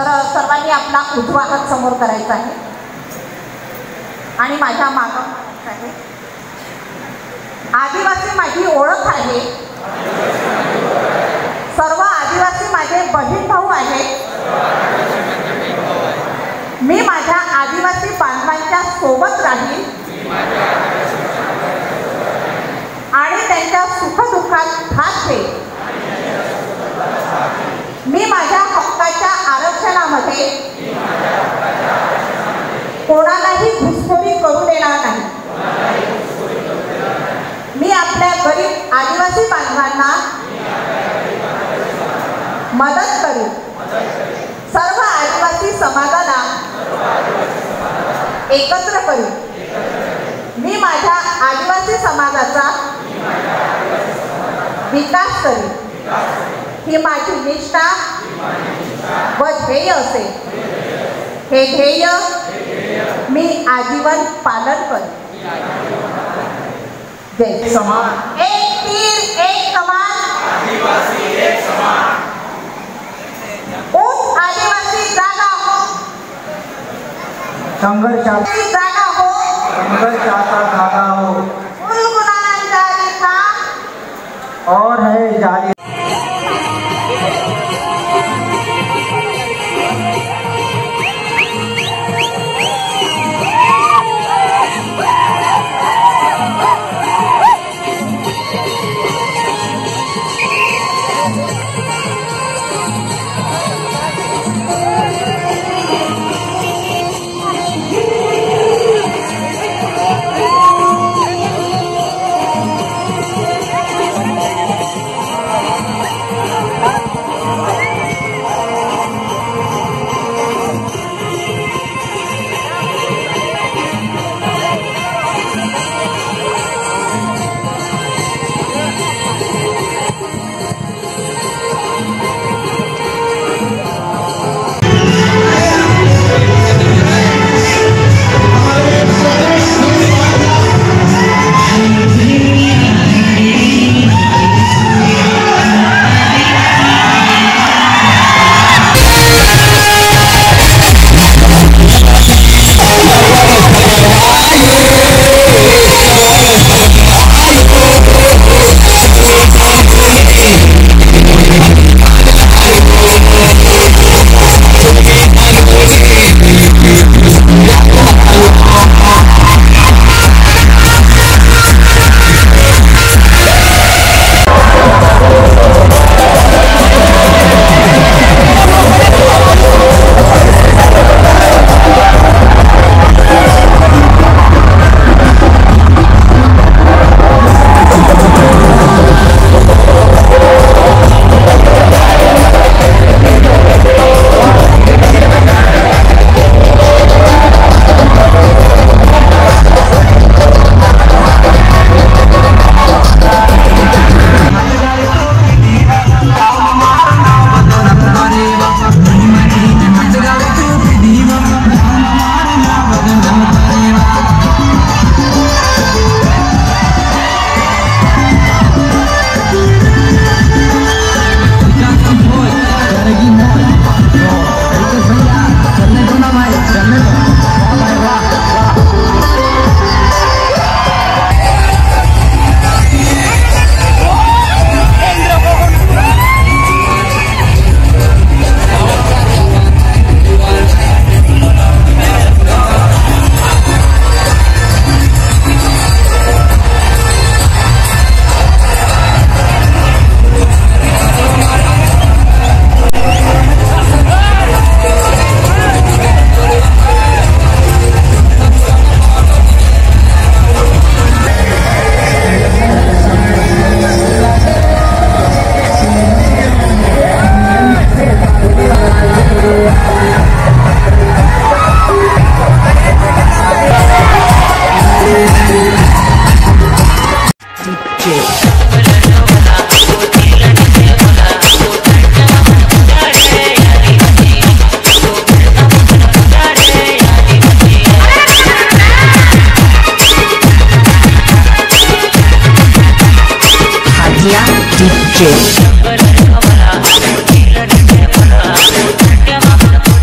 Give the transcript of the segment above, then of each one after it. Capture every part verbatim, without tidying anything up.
तर सर्वांनी आपला उजवा हात समोर करायचा आहे आणि माझ्या मागं आहे. आदिवासी माझी ओळख आहे. सर्व आदिवासी माझे बहीण भाऊ आहेत. मी माझ्या आदिवासी बांधवांच्या सोबत राहील आणि त्यांच्या सुखदुःखात भाग घेईल. मी माझ्या हक्काच्या आरक्षणामध्ये कोणालाही घुसखोरी करू देणार नाही. मी आपल्या गरीब आदिवासी बांधवांना मदत करू. सर्व आदिवासी समाजाला एकत्र करू. मी माझ्या आदिवासी समाजाचा विकास करू. ही माझी निष्ठा व ध्येय असेल. हे ध्येय मी आजीवन पालन करेन. जय समान. एक तीर एक कमान. आदिवासी एक समान. उठ आदिवासी जागा हो. संघर्षाची जागा हो. संघर्षाचा जागा हो. गुलगुलाना जारी था और है जारी. D J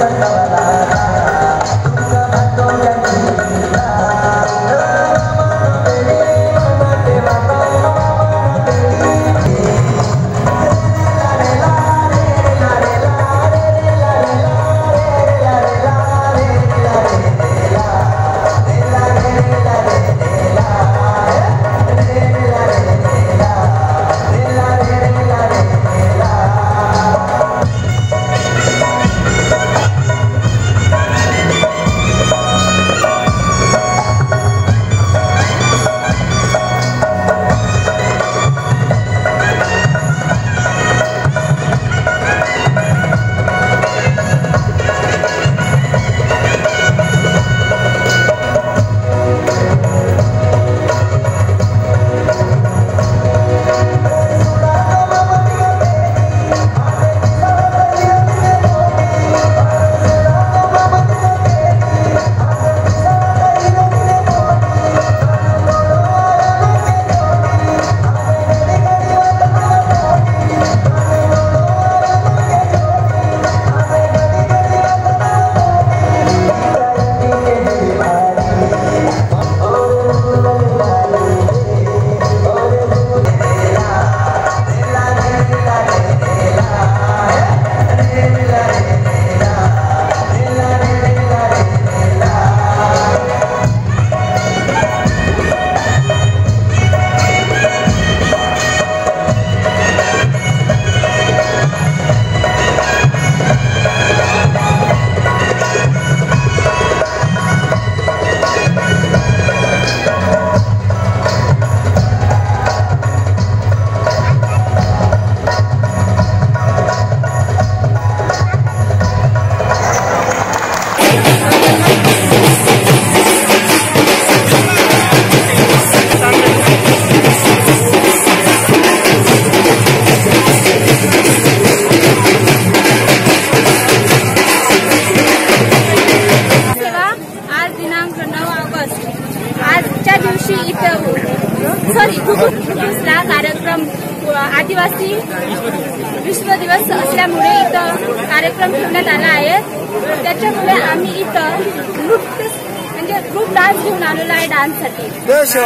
सॉरी गुगुसला कार्यक्रम आदिवासी विश्व दिवस असल्यामुळे इथं कार्यक्रम ठेवण्यात आला आहे। त्याच्यामुळे आम्ही इथं नृत्य म्हणजे ग्रुप डान्स घेऊन आलेलो आहे डान्ससाठी।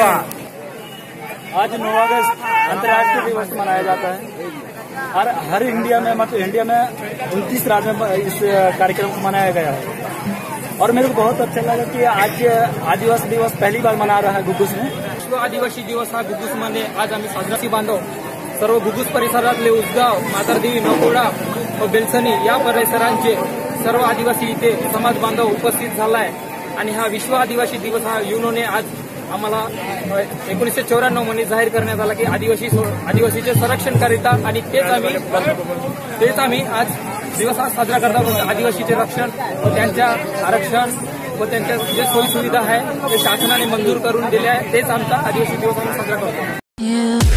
आज नौ अगस्त अंतर्राष्ट्रीय दिवस मनाया जाता है। हर हर इंडिया में मतलब इंडिया में उनतीस राज्य में इस कार्यक्रम को मनाया गया है और मेरे को बहुत अच्छा लगा कि आज आदिवासी दिवस पहली बार मना रहा है गुग्गुस में। विश्व आदिवासी दिवस हा गुग्गुस मध्ये आज आम्ही साजरा बांधव सर्व गुग्गुस परिसरातले उसगाव, मातरदेवी, नकोडा व बेलसनी या परिसरांचे सर्व आदिवासी इथे समाज बांधव उपस्थित झाला आहे आणि हा विश्व आदिवासी दिवस हा युनोने आज आम्हाला एकोणीसशे चौऱ्याण्णव मध्ये जाहीर करण्यात आला की आदिवासी आदिवासीचे संरक्षण करिता आणि तेच आम्ही तेच आम्ही आज दिवस आज साजरा करतात। आदिवासीचे रक्षण व त्यांच्या आरक्षण व त्यांच्या जे सोयी सुविधा आहे ते शासनाने मंजूर करून दिले आहे, तेच आमचा आदिवासी दिवस आम्ही साजरा करतो।